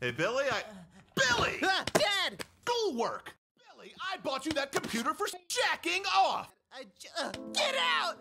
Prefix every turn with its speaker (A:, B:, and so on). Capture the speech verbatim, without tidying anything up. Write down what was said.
A: Hey, Billy, I... Billy!
B: Ah, Dad!
A: Schoolwork! Billy, I bought you that computer for jacking off!
B: I j uh, get out!